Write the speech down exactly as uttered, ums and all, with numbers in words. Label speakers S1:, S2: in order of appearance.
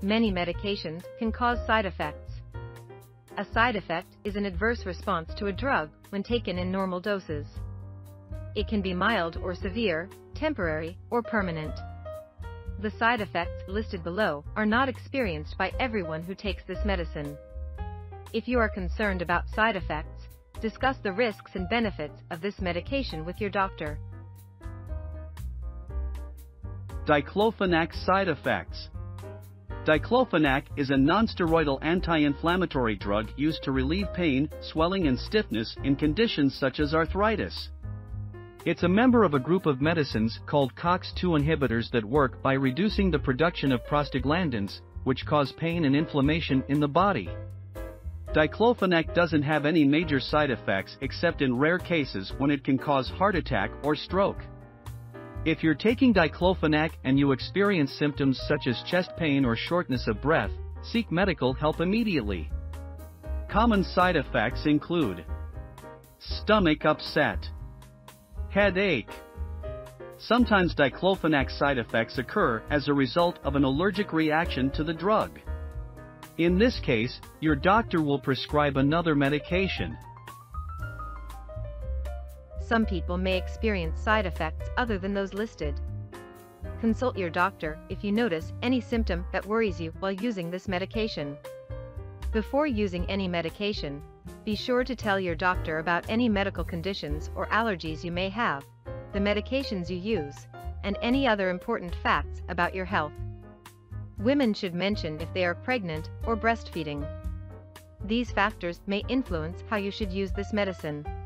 S1: Many medications can cause side effects. A side effect is an adverse response to a drug when taken in normal doses. It can be mild or severe, temporary or permanent. The side effects listed below are not experienced by everyone who takes this medicine. If you are concerned about side effects, discuss the risks and benefits of this medication with your doctor.
S2: Diclofenac side effects. Diclofenac is a nonsteroidal anti-inflammatory drug used to relieve pain, swelling and stiffness in conditions such as arthritis. It's a member of a group of medicines called COX two inhibitors that work by reducing the production of prostaglandins, which cause pain and inflammation in the body. Diclofenac doesn't have any major side effects except in rare cases when it can cause heart attack or stroke. If you're taking diclofenac and you experience symptoms such as chest pain or shortness of breath, seek medical help immediately. Common side effects include stomach upset, headache. Sometimes diclofenac side effects occur as a result of an allergic reaction to the drug. In this case, your doctor will prescribe another medication.
S1: Some people may experience side effects other than those listed. Consult your doctor if you notice any symptom that worries you while using this medication. Before using any medication, be sure to tell your doctor about any medical conditions or allergies you may have, the medications you use, and any other important facts about your health. Women should mention if they are pregnant or breastfeeding. These factors may influence how you should use this medicine.